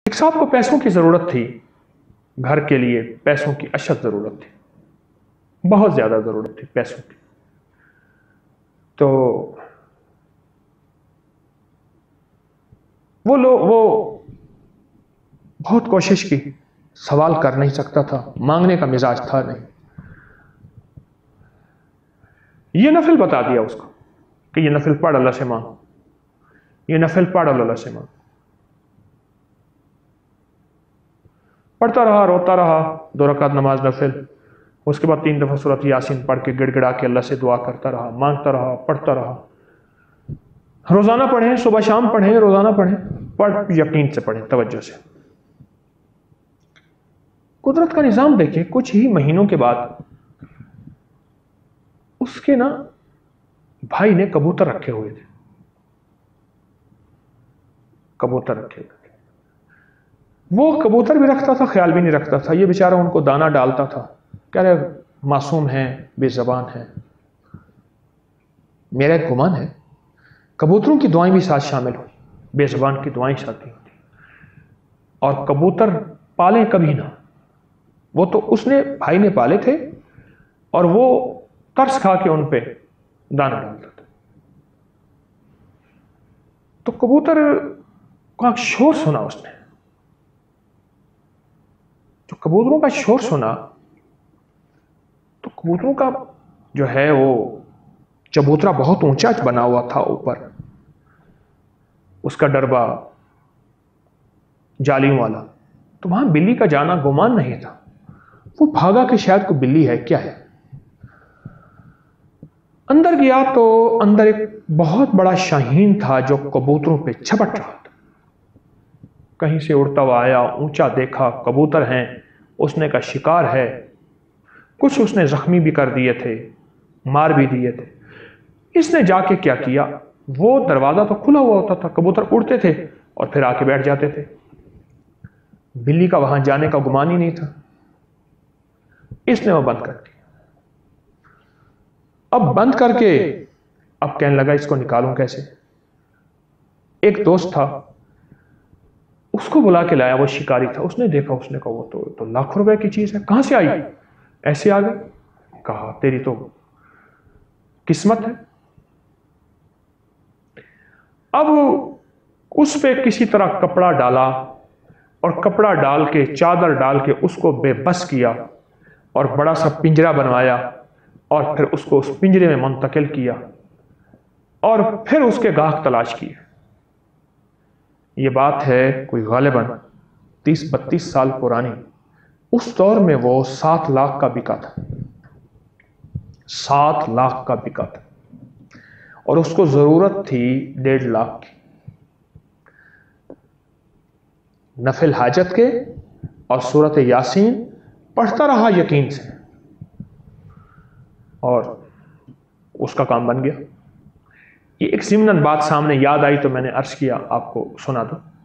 ایک صاحب کو پیسوں کی ضرورت تھی، گھر کے لیے پیسوں کی اشد ضرورت تھی، بہت زیادہ ضرورت تھی پیسوں کی. تو وہ بہت کوشش کی، سوال کر نہیں سکتا تھا، مانگنے کا مزاج تھا نہیں. یہ نفل بتا دیا اس کو کہ یہ نفل پڑھ اللہ سے مانگ، یہ نفل پڑھ اللہ سے مانگ. پڑھتا رہا، روتا رہا، 2 رکعت نماز نفل. اس کے بعد 3 دفعہ سورۃ یاسین پڑھ کے گڑ گڑا کے اللہ سے دعا کرتا رہا، مانگتا رہا، پڑھتا رہا. روزانہ پڑھیں، صبح شام پڑھیں، روزانہ پڑھیں، پڑھ یقین سے پڑھیں، توجہ سے. قدرت کا نظام دیکھیں، کچھ ہی مہینوں کے بعد اس کے بھائی نے کبوتر رکھے ہوئے تھے، کبوتر رکھے ہوئے تھے. وہ کبوتر بھی رکھتا تھا، خیال بھی نہیں رکھتا تھا. یہ بیچارہ ان کو دانہ ڈالتا تھا، کہہ رہے معصوم ہیں، بے زبان ہیں. میرا ایک گمان ہے کبوتروں کی دعائیں بھی ساتھ شامل ہوئی، بے زبان کی دعائیں ساتھ ہوتی. اور کبوتر پالے کبھی نہ، وہ تو اس نے بھائی نے پالے تھے اور وہ ترس کھا کے ان پہ دانہ ڈالتا تھا. تو کبوتر کا شور سنا اس نے، جو کبوتروں کا شور سنا تو کبوتروں کا جو ہے وہ چبوترا بہت اونچا بنا ہوا تھا اوپر، اس کا ڈربا جالیوں والا. تو وہاں بلی کا جانا گمان نہیں تھا. وہ بھاگا کہ شاید کوئی بلی ہے، کیا ہے. اندر گیا تو اندر ایک بہت بڑا شاہین تھا جو کبوتروں پہ چھپٹ رہا تھا. کہیں سے اڑتا ہوا آیا، اونچا دیکھا، کبوتر ہیں، اس نے کا شکار ہے. کچھ اس نے زخمی بھی کر دیے تھے، مار بھی دیے تھے. اس نے جا کے کیا کیا، وہ دروازہ تو کھلا ہوا ہوتا تھا، کبوتر اڑتے تھے اور پھر آ کے بیٹھ جاتے تھے. بلی کا وہاں جانے کا گمان ہی نہیں تھا. اس نے وہ بند کر دیا. اب بند کر کے اب کہنے لگا اس کو نکالوں کیسے. ایک دوست تھا، اس کو بلا کے لایا، وہ شکاری تھا. اس نے دیکھا، اس نے کہا وہ تو لاکھوں روپے کی چیز ہے، کہاں سے آئی؟ ایسے آ گئی. کہا تیری تو قسمت ہے. اب اس پہ کسی طرح کپڑا ڈالا اور کپڑا ڈال کے، چادر ڈال کے اس کو بے بس کیا اور بڑا سا پنجرا بنوایا اور پھر اس کو اس پنجرے میں منتقل کیا اور پھر اس کے گاہک تلاش کیے. یہ بات ہے کوئی غالباً 30-32 سال پرانی. اس دور میں وہ 7 لاکھ کا بکا تھا، 7 لاکھ کا بکا تھا اور اس کو ضرورت تھی 1.5 لاکھ کی. نفل حاجت کے اور سورۃ یاسین پڑھتا رہا یقین سے اور اس کا کام بن گیا. یہ ایک ضمناً بات سامنے یاد آئی تو میں نے عرض کیا آپ کو سنا دو.